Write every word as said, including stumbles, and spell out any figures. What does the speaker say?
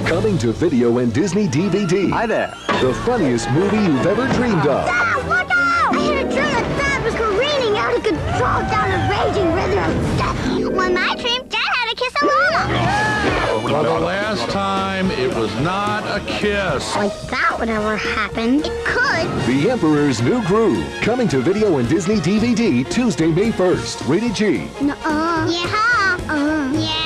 Coming to video and Disney D V D. Hi there. The funniest movie you've ever dreamed of. Dad, look out! I had a dream that Dad was careening out of control down a raging river of death. When my dream, Dad had to kiss a llama. For the last time, it was not a kiss. Like that would ever happen. It could. The Emperor's New Groove. Coming to video and Disney D V D Tuesday, May first. Rated G. Nuh-uh. Yeah. Uh. Yeah.